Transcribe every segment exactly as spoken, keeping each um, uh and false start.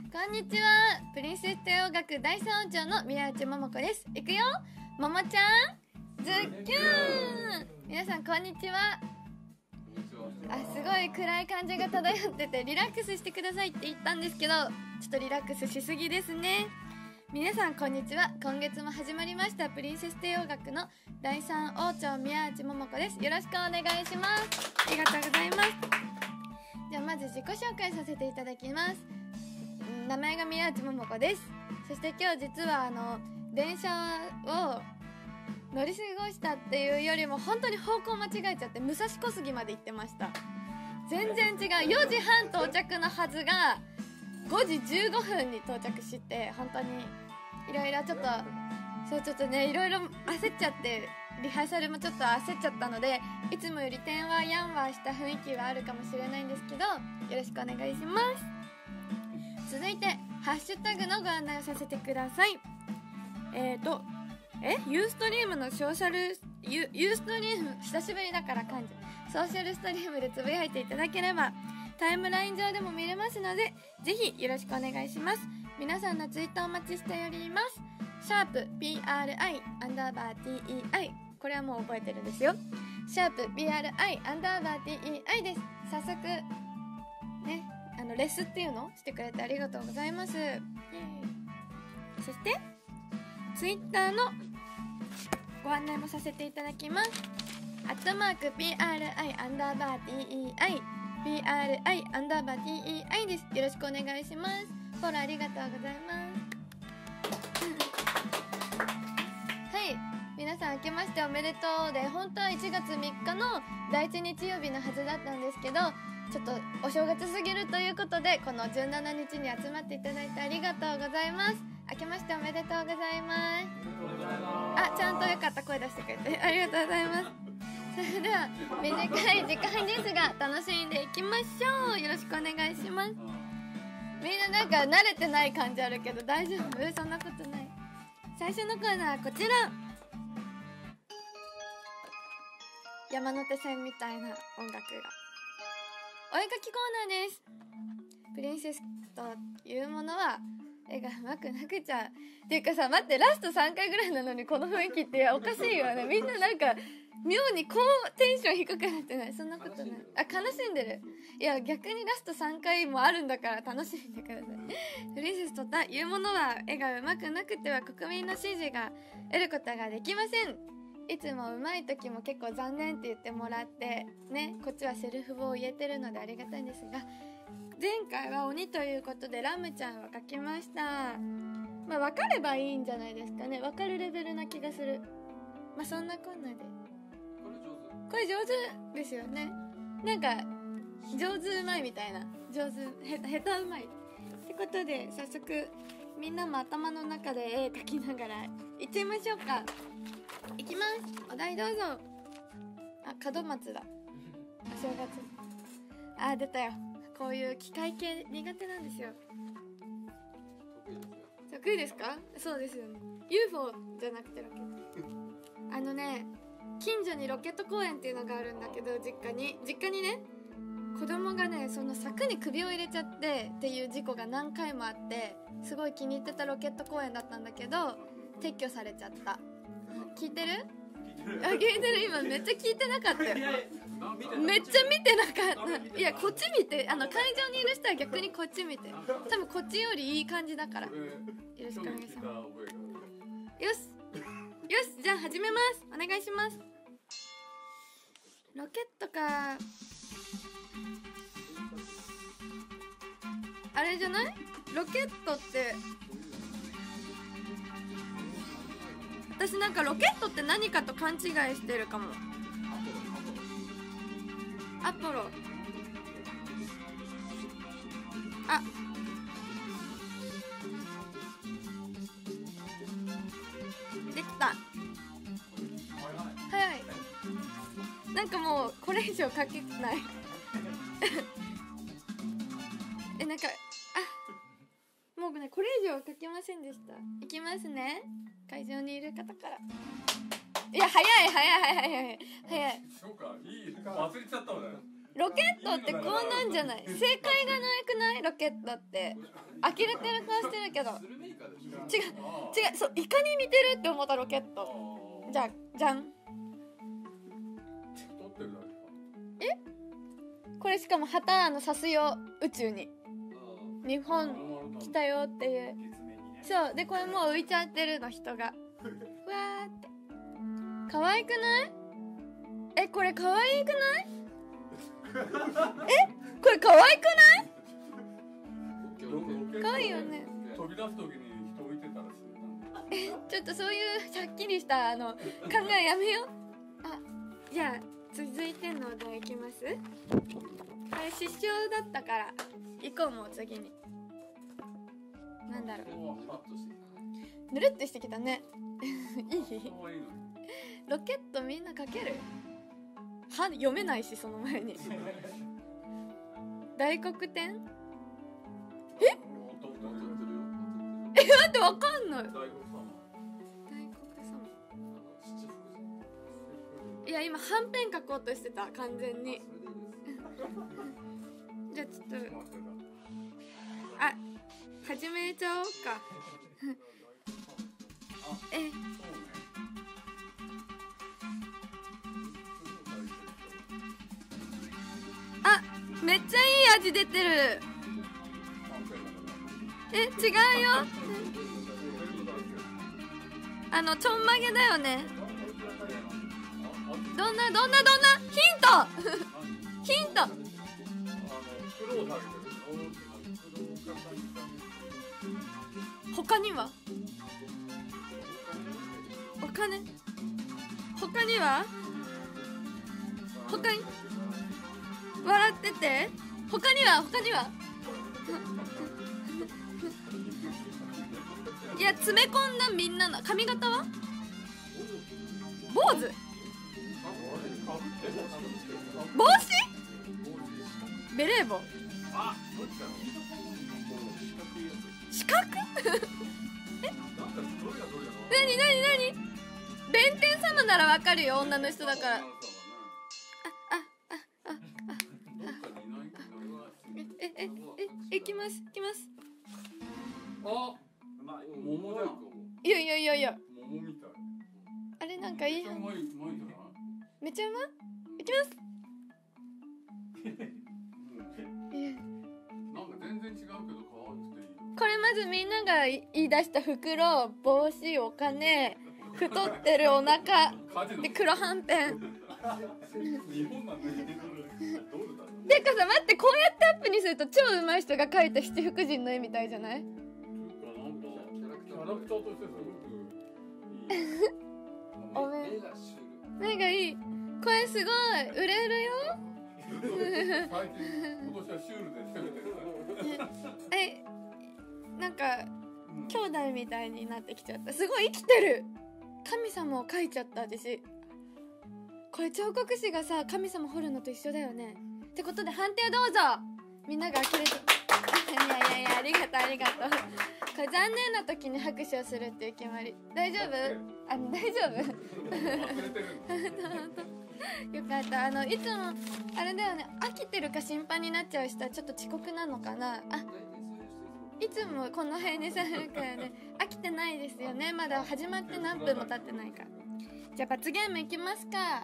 こんにちは。プリンセス帝王学第三王朝の宮内桃子です。いくよ、ももちゃん、ズッキューン。皆さんこんにちは。あ、すごい暗い感じが漂っててリラックスしてくださいって言ったんですけど、ちょっとリラックスしすぎですね。皆さんこんにちは。今月も始まりましたプリンセス帝王学の第三王朝宮内桃子です。よろしくお願いします。ありがとうございます。じゃあまず自己紹介させていただきます。名前が宮内桃子です。そして今日実はあの電車を乗り過ごしたっていうよりも本当に方向間違えちゃって武蔵小杉まで行ってました。全然違う。よじはん到着のはずがごじじゅうごふんに到着して、本当にいろいろちょっとそうちょっとねいろいろ焦っちゃって、リハーサルもちょっと焦っちゃったので、いつもよりてんわやんわした雰囲気はあるかもしれないんですけど、よろしくお願いします。続いてハッシュタグのご案内をさせてください。えーとえユーストリームのソーシャルユユーストリーム久しぶりだから感じソーシャルストリームでつぶやいていただければタイムライン上でも見れますので、ぜひよろしくお願いします。皆さんのツイートお待ちしております。シャープ ピーアールアイ アンダーバー ティーイーアイ、 これはもう覚えてるんですよ。シャープ ピーアールアイ アンダーバー ティーイーアイ です。早速ね、あのレスっていうのしてくれてありがとうございます。そしてツイッターのご案内もさせていただきます。アットマーク ピーアールアイ アンダーバー ティーイーアイ ピーアールアイ アンダーバー ティーイーアイ です。よろしくお願いします。フォローありがとうございますはい、皆さん明けましておめでとうで、本当はいちがつみっかのだいいち日曜日のはずだったんですけど、ちょっとお正月すぎるということでこのじゅうしちにちに集まっていただいてありがとうございます。明けましておめでとうございます。あ、ちゃんとよかった、声出してくれてありがとうございます。それでは短い時間ですが楽しんでいきましょう。よろしくお願いします。みんななんか慣れてない感じあるけど大丈夫？そんなことない。最初のコーナーはこちら、山手線みたいな音楽がお絵描きコーナーです。プリンセスというものは絵が上手くなくちゃっていうかさ、待って、ラストさんかいぐらいなのにこの雰囲気っておかしいよね。みんななんか妙にこうテンション低くなってない？そんなことない。あ、悲しんでる。いや逆にラストさんかいもあるんだから楽しんでください。プリンセスというものは絵が上手くなくては国民の支持が得ることができません。いつも上手い時も結構残念って言ってもらってね、こっちはセルフを言えてるのでありがたいんですが、前回は鬼ということでラムちゃんを描きました。まあ分かればいいんじゃないですかね。分かるレベルな気がする。まあそんなこんなでこれ上手ですよね。なんか上手うまいみたいな、上手へ下手うまいってことで、早速みんなも頭の中で絵描きながらいっちゃいましょうか。いきます。お題どうぞ。あ、門松だ。お正月。あ、出たよ。こういう機械系苦手なんですよ。得意ですか？そうですよね。 ユーフォー じゃなくてロケット。あのね、近所にロケット公園っていうのがあるんだけど、実家に実家にね、子供がねその柵に首を入れちゃってっていう事故が何回もあって、すごい気に入ってたロケット公園だったんだけど撤去されちゃった。聞いてる？あ、聞いてる。今めっちゃ聞いてなかったよ。めっちゃ見てなかった。いやこっち見て、あの会場にいる人は逆にこっち見て、多分こっちよりいい感じだから。よろしくお願いします。よしよし、じゃあ始めます。お願いします。ロケットか、あれじゃない？ロケットって私なんかロケットって何かと勘違いしてるかも。アポロ。あ、できた。早い。なんかもうこれ以上書けないえ、なんかあ、もうねこれ以上書けませんでした。いきますね。会場にいる方から。いや早い早い早い早い早い。 そうか、いい、忘れちゃったわね。 ロケットってこうなんじゃない？正解がないくない？ロケットって呆れてる顔してるけど、違う違う、そうイカに似てるって思ったロケット。じゃあじゃん。え？これしかも旗あの刺すよ、宇宙に日本来たよっていう。そうでこれもう浮いちゃってるの、人がわーって可愛くない？えこれ可愛くない？えこれ可愛くない？可愛いよね。 飛び出す時に人置いてたらしい。 えちょっとそういうしゃっきりしたあの考えやめよう。あじゃあ続いてのお題いきます。これ失笑だったから行こう。もう次になんだろう、ぬるっとしてきたねいい？ロケットみんな書ける？は読めないし、その前に大黒天？ええ待ってわかんない。大黒様。いや今はんぺん書こうとしてた完全にじゃあちょっとあ始めちゃおうかえあめっちゃいい味出てる。え違うよ、あのちょんまげだよね。どんなどんなどんなヒントヒント。他には他ね他には他に笑ってて他には他にはいや詰め込んだみんなの髪型は坊主帽子ベレー帽四角えなになになに弁天様ならわかるよ、女の人だから。ああああああええええいきますいきます。 あ桃じゃん。 いやいやいやいや桃みたい。 あれなんかいい。 めっちゃうまい、うまいんじゃない？ めっちゃうまい。いきます。 なんか全然違うけど可愛くていいよ。 これまずみんなが言い出した袋、帽子、お金、太ってるお腹で黒はんぺん。 日本なんだよ。 てかさ待って、こうやってアップにすると超上手い人が描いた七福神の絵みたいじゃない？ なんかキャラクターとしてすごくいい。 おめ目がいい。これすごい売れるよ。 最近今年はシュールで攻めてるから。 えなんか兄弟みたいになってきちゃった。すごい生きてる。神様を描いちゃった私。これ彫刻師がさ神様彫るのと一緒だよね。ってことで判定をどうぞ。みんなが呆れていやいやいやありがとうありがとう。これ残念な時に拍手をするっていう決まり。大丈夫？あの大丈夫？よかった。あのいつもあれだよね、飽きてるか心配になっちゃう人はちょっと遅刻なのかな。あいつもこの辺にされるからね。飽きてないですよね。まだ始まって何分も経ってないから。じゃあ罰ゲームいきますか。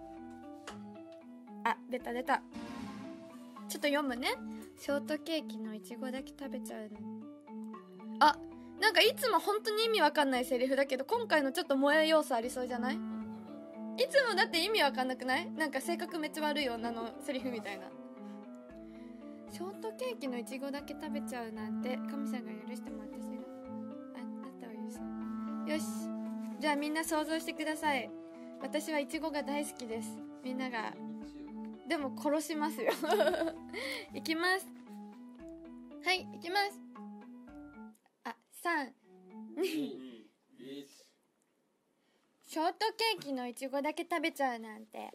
あ出た出た。ちょっと読むね。ショートケーキのいちごだけ食べちゃうの。あなんかいつも本当に意味わかんないセリフだけど今回のちょっと萌え要素ありそうじゃない？いつもだって意味わかんなくない？なんか性格めっちゃ悪い女のセリフみたいな。ショートケーキのいちごだけ食べちゃうなんて神さんが許しても私があなたは許さない。よしじゃあみんな想像してください。私はいちごが大好きです。みんながでも殺しますよいきます。はいいきます。あさんにいちショートケーキのいちごだけ食べちゃうなんて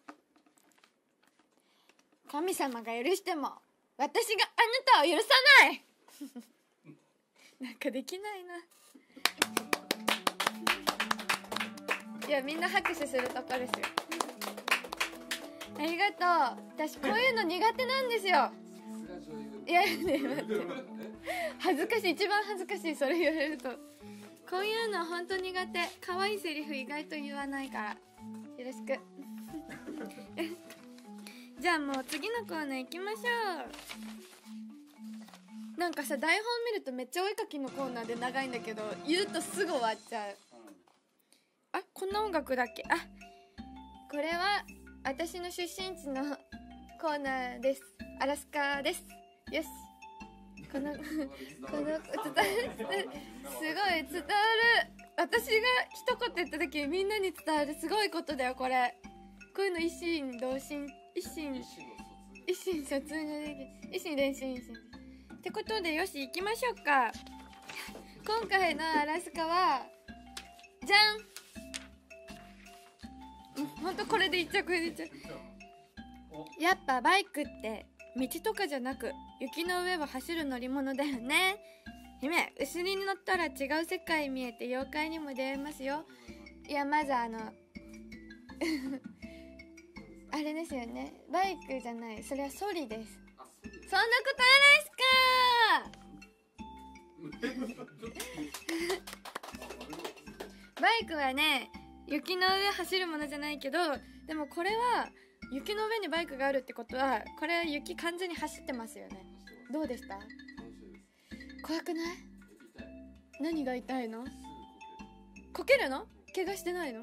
神様が許しても私があなたを許さないなんかできないな。いやみんな拍手するとこですよ。 ありがとう。私こういうの苦手なんですよ。いやね、待って恥ずかしい、一番恥ずかしい、それ言われると。こういうの本当苦手。可愛いセリフ意外と言わないからよろしくじゃあもう次のコーナー行きましょう。なんかさ、台本見るとめっちゃお絵かきのコーナーで長いんだけど、言うとすぐ終わっちゃう。あ、こんな音楽だっけ。あ、これは私の出身地のコーナーです。アラスカです。よし、このこの伝わる、すごい伝わる。私が一言言った時みんなに伝わる、すごいことだよこれ。こういうの一心同心、一心一心疎通ができる、一心伝心一心ってことで、よし行きましょうか。今回のアラスカはじゃん、ほんとこれでいっちゃう、これでいっちゃう。やっぱバイクって道とかじゃなく雪の上を走る乗り物だよね。姫、後ろに乗ったら違う世界見えて妖怪にも出会えますよ。いや、まずあのあれですよね、バイクじゃない、それはソリです。そんなことないっすかバイクはね、雪の上走るものじゃないけど、でもこれは雪の上にバイクがあるってことは、これは雪完全に走ってますよね。どうでした？怖くない？何が痛いの？こけるの？怪我してないの？は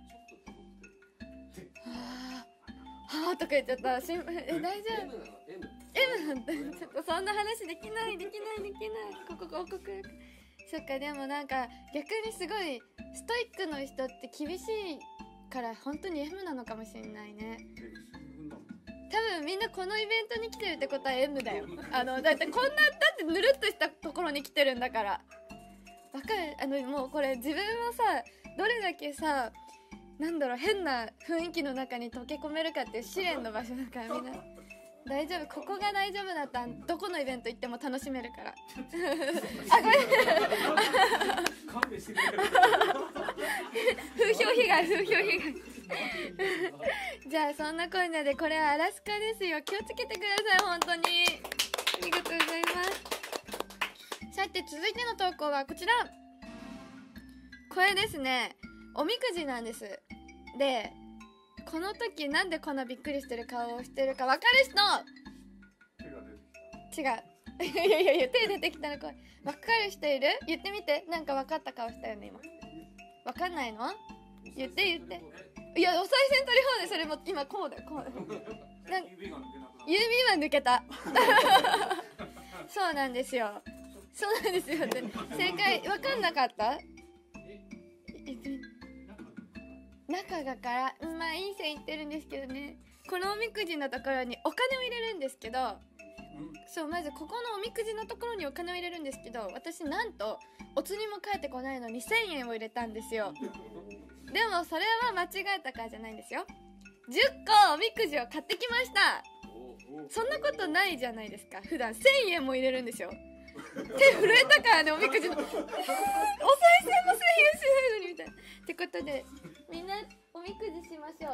あ、はあとか言っちゃった。心配。え、大丈夫？ M なんだ。ちょっとそんな話できないできないできない。ここここここ。そっか、でもなんか逆にすごいストイックの人って厳しいから本当に M なのかもしれないね。多分みんなこのイベントに来てるってことは M だよ。あのだってこんな、だってぬるっとしたところに来てるんだから。わかる？あのもうこれ自分をさ、どれだけさ、なんだろう、変な雰囲気の中に溶け込めるかっていう試練の場所だから、みんな大丈夫。ここが大丈夫だったらどこのイベント行っても楽しめるからあ、ごめん勘弁してくれ風評被害、風評被害じゃあそんなこんなで、これはアラスカですよ。気をつけてください、本当に。ありがとうございます。さて続いての投稿はこちら。これですね、おみくじなんです。で、この時なんでこんなびっくりしてる顔をしてるか分かる人？違ういやいやいや、手出てきたら怖い。分かる人いる？言ってみて。なんか分かった顔したよね今。分かんないの？言って言って。いや、お賽銭取り放題、それも今こうだよ、こうだよなん指は抜けたそうなんですよ、そうなんですよって。正解分かんなかった？中がから、まあいい線いってるんですけどね。このおみくじのところにお金を入れるんですけど、そう、まずここのおみくじのところにお金を入れるんですけど、私なんとお釣りも返ってこないのにせんえんを入れたんですよ。でもそれは間違えたからじゃないんですよ。じゅっこおみくじを買ってきました。そんなことないじゃないですか。普段せんえんも入れるんですよ。手震えたからね、おみくじのお賽銭もせんえんしないのにみたいな。ってことでみんなおみくじしましょう。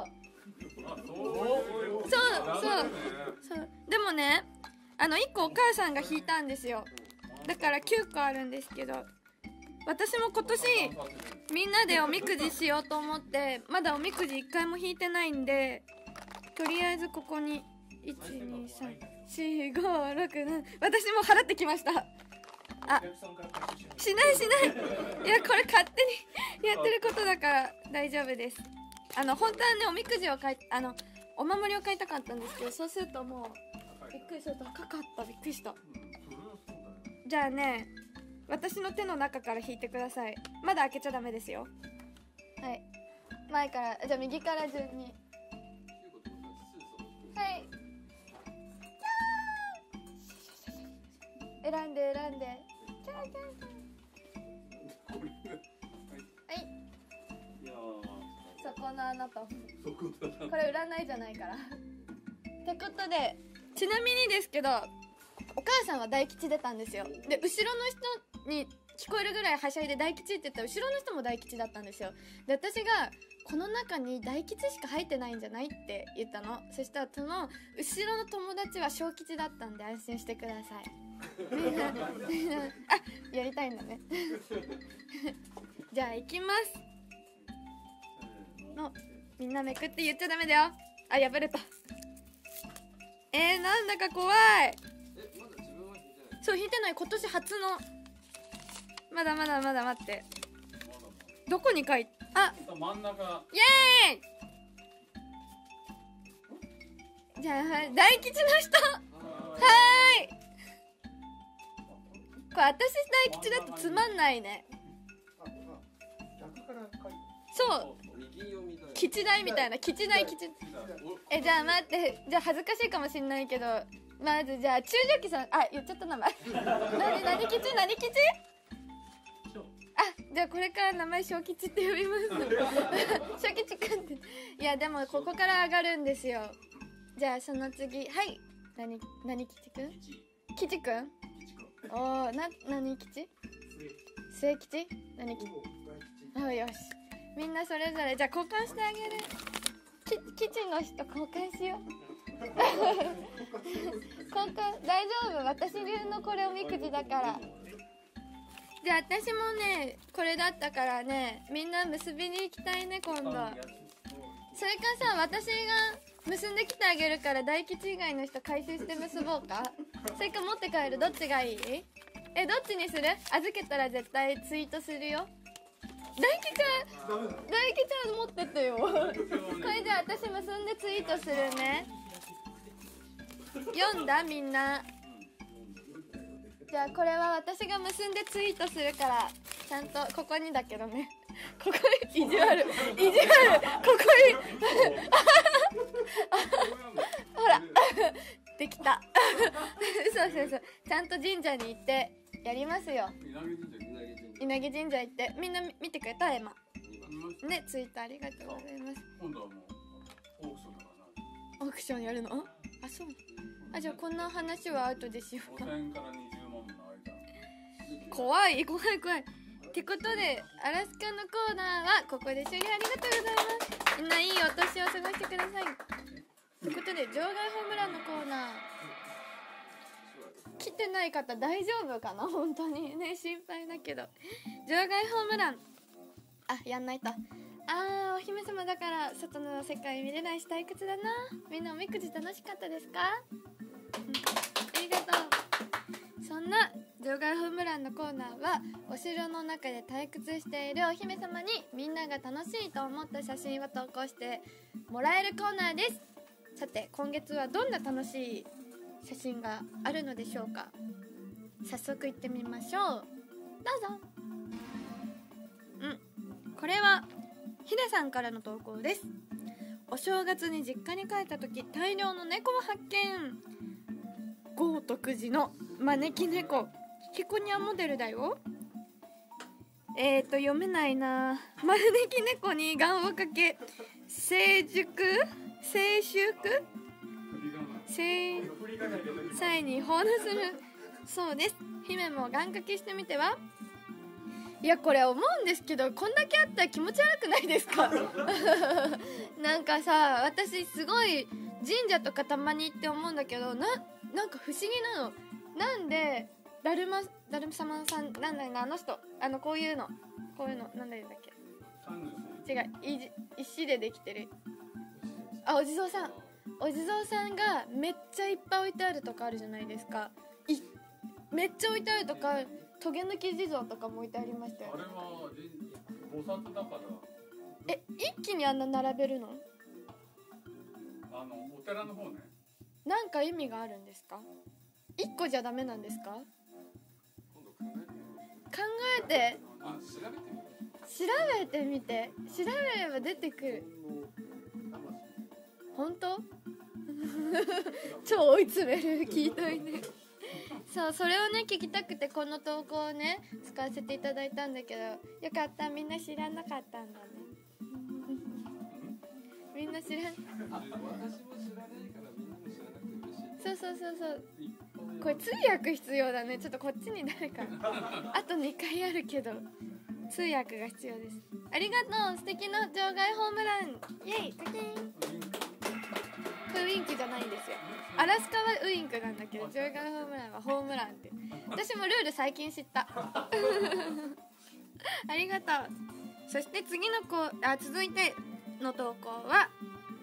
そうそうそう。でもね、あのいっこお母さんが引いたんですよ。だからきゅうこあるんですけど、私も今年みんなでおみくじしようと思って、まだおみくじいっかいも引いてないんで、とりあえずここにいちにさんよんごろくなな、私も払ってきました。あ、しないしないいや、これ勝手にやってることだから大丈夫です。あの本当はね、おみくじを買い、あのお守りを買いたかったんですけど、そうするともうびっくりした、高かった、びっくりした。じゃあね、私の手の中から引いてください。まだ開けちゃダメですよ。はい、前から、じゃあ右から順に。はい、選んで選んで、キャーキャーはい、そこのあなた、これ占いじゃないからってことで、ちなみにですけど、お母さんは大吉出たんですよ。で、後ろの人に聞こえるぐらいはしゃいで大吉って言ったら後ろの人も大吉だったんですよ。で私がこの中に大吉しか入ってないんじゃないって言ったの。そしたらその後ろの友達は小吉だったんで安心してください。みんなみんなあやりたいんだねじゃあ行きますのみんなめくって言っちゃダメだよ。あ破れた。えー、なんだか怖い。 えまだ自分は引いてない。 そう引いてない。今年初のまだまだまだ待って。どこに書いてあ真ん中。 イエーイ。じゃあはい大吉の人はーい。これ私大吉だとつまんないね。そう右読みだよ。 吉大みたいな吉大吉。えじゃあ待ってじゃあ恥ずかしいかもしんないけどまずじゃあ中女期さんあ言っちゃった名前何何吉何吉。あじゃあこれから名前小吉って呼びます小吉くんっていやでもここから上がるんですよ。じゃあその次はい何何吉くん吉くんおーな何吉末吉何吉あよしみんなそれぞれじゃあ交換してあげる。き吉の人交換しよう交換大丈夫私流のこれおみくじだから。じゃあ私もねこれだったからねみんな結びに行きたいね今度。それかさ私が結んできてあげるから大吉以外の人回収して結ぼうかそれか持って帰るどっちがいい。えどっちにする。預けたら絶対ツイートするよ。大吉は大吉は持ってってよこれじゃあ私結んでツイートするね。読んだみんな。じゃあこれは私が結んでツイートするからちゃんとここにだけどねここに意地悪意地悪ここにほらできたそうそうそうちゃんと神社に行ってやりますよ。稲毛神社行ってみんな見てくれたエマねツイートありがとうございます。 今度はもうオークションだからな。 オークションやるの。あそうあじゃあこんな話は後でしようか。 ごせんからにじゅうまんの間。 怖い怖い怖いってことでアラスカのコーナーはここで終了。ありがとうございます。みんないいお年を過ごしてください。ということで場外ホームランのコーナー来てない方大丈夫かな本当にね心配だけど場外ホームランあやんないと。あーお姫様だから外の世界見れないし退屈だな。みんなおみくじ楽しかったですか、うん、ありがとう。そんな場外ホームランのコーナーはお城の中で退屈しているお姫様にみんなが楽しいと思った写真を投稿してもらえるコーナーです。さて今月はどんな楽しい写真があるのでしょうか。早速行ってみましょう。どうぞ。うんこれはひでさんからの投稿です。お正月に実家に帰った時大量の猫を発見。豪徳寺の招き猫ヒコニャンモデルだよ。えーと読めないな。招き猫に願をかけ成熟成熟成際に奉納するそうです。姫も願掛けしてみては。いやこれ思うんですけどこんだけあったら気持ち悪くないですかなんかさ私すごい神社とかたまに行って思うんだけどななんか不思議なの。なんでだるまだるま様さんなんだよなあの人あのこういうのこういうのなんだよだっけ違ういじ石でできてるあお地蔵さんお地蔵さんがめっちゃいっぱい置いてあるとかあるじゃないですか。いめっちゃ置いてあるとかトゲ抜き地蔵とかも置いてありましたよ。 あれは菩薩だからえ一気にあんな並べるの。 あのお寺の方ね。 なんか意味があるんですか。一個じゃダメなんですか。考えてあ調べてみる。 調べてみて調べれば出てくる。本当超追い詰める聞いといてそうそれをね聞きたくてこの投稿をね使わせていただいたんだけどよかったみんな知らなかったんだねみんな知らんあ私も知らないからみんなも知らなくて嬉しい。 そうそうそうそう一般これ通訳必要だね。ちょっとこっちに誰かあとにかいあるけど通訳が必要です。ありがとう。素敵な場外ホームランイエイカキン。これウインクじゃないんですよ。アラスカはウインクなんだけど場外ホームランはホームランって。私もルール最近知ったありがとう。そして次の子あ続いての投稿はん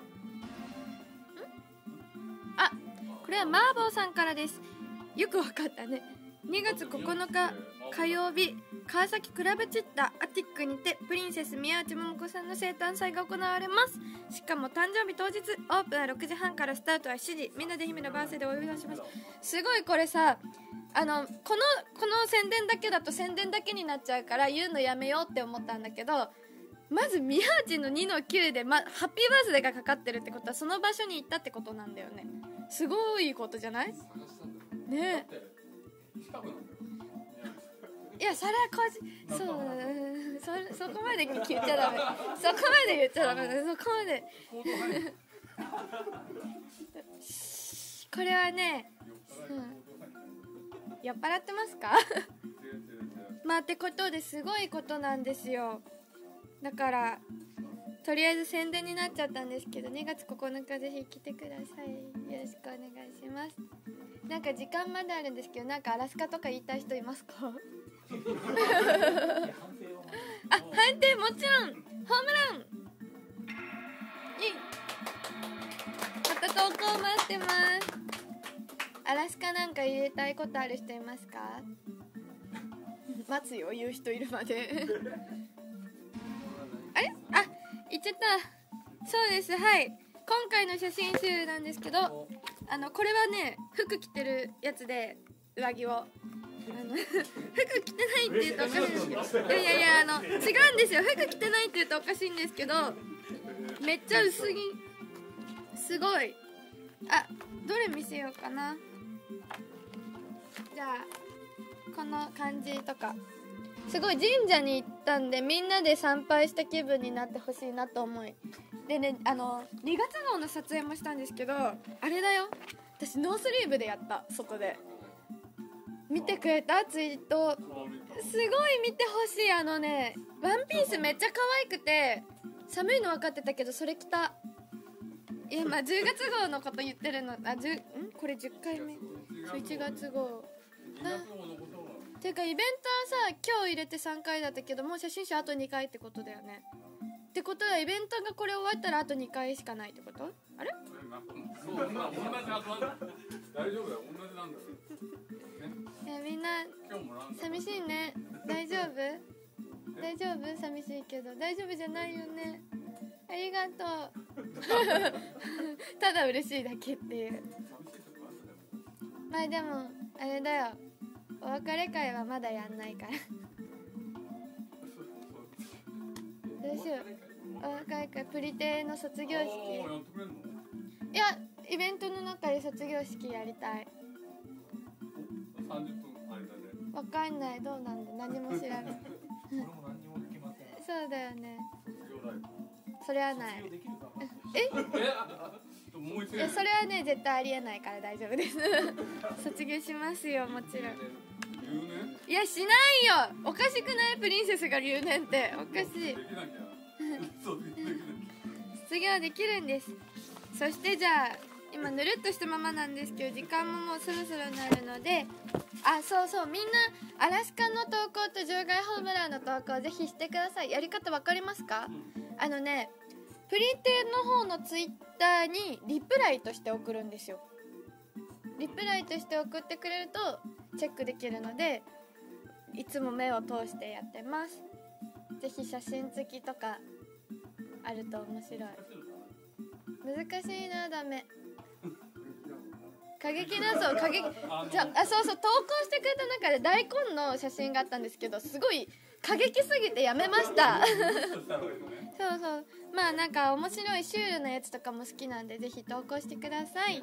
あこれはマーボーさんからです。よくわかったね。にがつここのか火曜日川崎クラブチッタアティックにてプリンセス宮内桃子さんの生誕祭が行われます。しかも誕生日当日オープンはろくじはんからスタートはしちじ。みんなで姫のバースデーでお祝いします。すごいこれさあのこのこの宣伝だけだと宣伝だけになっちゃうから言うのやめようって思ったんだけど、まず宮内のにのきゅうで、ま、ハッピーバースデーがかかってるってことはその場所に行ったってことなんだよね。すごいことじゃないねえ。いやそれはこじそうそそこまで言っちゃダメそこまで言っちゃダメそこまでこれはね、うん、酔っ払ってますかまあってことですごいことなんですよ。だからとりあえず宣伝になっちゃったんですけどにがつここのかぜひ来てください。よろしくお願いします。なんか時間まであるんですけどなんかアラスカとか言いたい人いますかあ、判定もちろんホームランいまた投稿待ってます。アラスカなんか入れたいことある人いますか待つよ言う人いるまであれあ言っちゃった。そうですはい今回の写真集なんですけどあのこれはね服着てるやつで上着をあの服着てないって言うとおかしいんですけどいやいやいやあの違うんですよ。服着てないって言うとおかしいんですけどめっちゃ薄着すごい。あどれ見せようかな。じゃあこの感じとかすごい神社に行ったんでみんなで参拝した気分になってほしいなと思いでねあのにがつ号の撮影もしたんですけどあれだよ私ノースリーブでやった外で見てくれたツイートすごい見てほしい。あのねワンピースめっちゃ可愛くて寒いの分かってたけどそれ着た。いやまあじゅうがつ号のこと言ってるのあじゅんこれじゅっかいめいちがつ号ていうかイベントはさ今日入れてさんかいだったけどもう写真集あとにかいってことだよね。ってことはイベントがこれ終わったらあとにかいしかないってこと？あれ？ そう同じ大丈夫だよ同じなんだよいやみんな寂しいね。大丈夫？大丈夫？寂しいけど大丈夫じゃないよね。ありがとうただ嬉しいだけっていう。まあでもあれだよお別れ会はまだやんないからどうしよう。お別れ会プリテの卒業式いやイベントの中で卒業式やりたい。 さんじゅっぷんあれだね。 わかんないどうなんだ何も知らないそうだよね。それはないえいやそれはね絶対ありえないから大丈夫です卒業しますよもちろん。いやしないよおかしくないプリンセスが留年っておかしい卒業できるんです。そしてじゃあ今ぬるっとしたままなんですけど時間ももうそろそろになるのであそうそうみんなアラスカの投稿と場外ホームランの投稿ぜひしてください。やり方わかりますか？あのねプリテの方のツイッターにリプライとして送るんですよ。リプライとして送ってくれるとチェックできるのでいつも目を通してやってます。ぜひ写真付きとかあると面白い。難しいなダメ過激なそう過激じゃあそうそう投稿してくれた中で大根の写真があったんですけどすごい過激すぎてやめましたそうそうまあなんか面白いシュールなやつとかも好きなんでぜひ投稿してください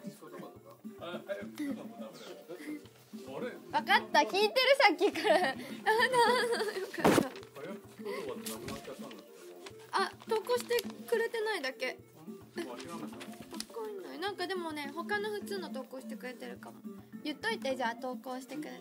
分かった聞いてるさっきからあなよかったあ投稿してくれてないだけわかんないなんかでもね他の普通の投稿してくれてるかも言っといて、じゃあ投稿してください。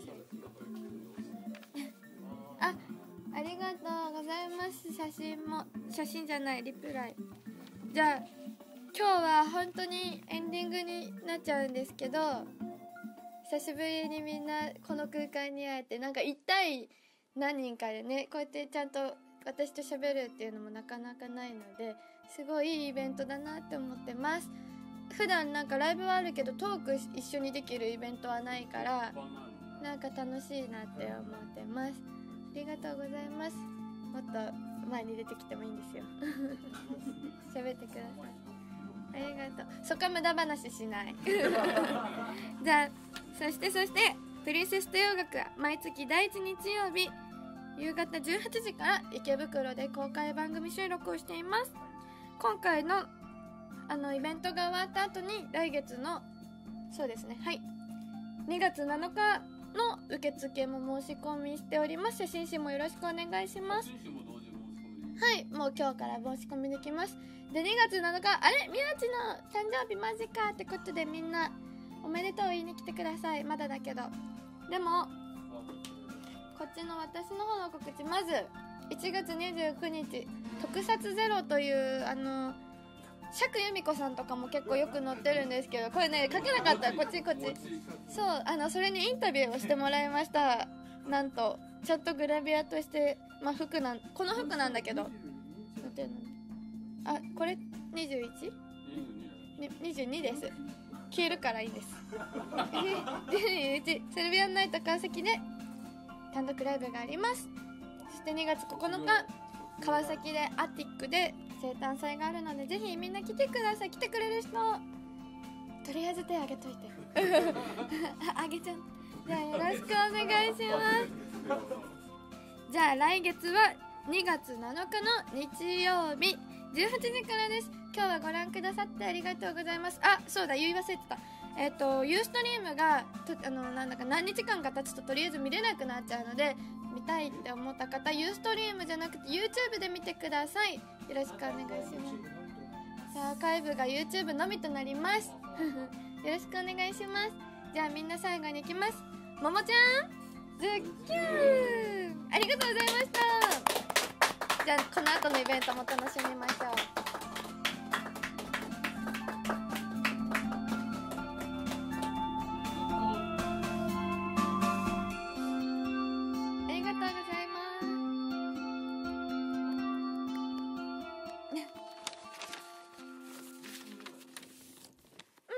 あ、ありがとうございます。写真も、写真じゃない、リプライ。じゃあ今日は本当にエンディングになっちゃうんですけど、久しぶりにみんなこの空間に会えて、なんか一対何人かでね、こうやってちゃんと私と喋るっていうのもなかなかないので、すごいいいイベントだなって思ってます。普段なんかライブはあるけどトーク一緒にできるイベントはないから、なんか楽しいなって思ってます。ありがとうございます。もっと前に出てきてもいいんですよ喋ってください。ありがとう。そこは無駄話しないじゃあ、そしてそしてプリンセスと洋楽は毎月だいいちにち曜日夕方じゅうはちじから池袋で公開番組収録をしています。今回のあのイベントが終わった後に来月のそうですねはいにがつなのかの受付も申し込みしております。写真集もよろしくお願いします。はい、もう今日から申し込みできます。で、にがつなのか、あれ宮地の誕生日間近ってことで、みんなおめでとう言いに来てください。まだだけど。でもこっちの私の方の告知、まずいちがつにじゅうくにち特撮ゼロというあの釈由美子さんとかも結構よく載ってるんですけど、これね書けなかったらこっちこっちそう、あのそれにインタビューをしてもらいました。なんとちょっとグラビアとして、まあ服なんこの服なんだけど、載ってるのあ、これ にじゅういち？ にじゅうにです。消えるからいいんですにじゅういちセルビアンナイト川崎で単独ライブがあります。そしてにがつここのか川崎でアティックで生誕祭があるので、ぜひみんな来てください。来てくれる人とりあえず手挙げといてあげちゃん、じゃあよろしくお願いしますじゃあ来月はにがつなのかの日曜日じゅうはちじからです。今日はご覧くださってありがとうございます。あ、そうだ、言い忘れてた。えっとユーストリームがとあのなんだか何日間か経つととりあえず見れなくなっちゃうので、見たいって思った方、ユーストリームじゃなくて YouTube で見てください。よろしくお願いします。さあアーカイブが YouTube のみとなりますよろしくお願いします。じゃあみんな最後に行きます。ももちゃんズッキューンありがとうございました。じゃあこの後のイベントも楽しみましょう。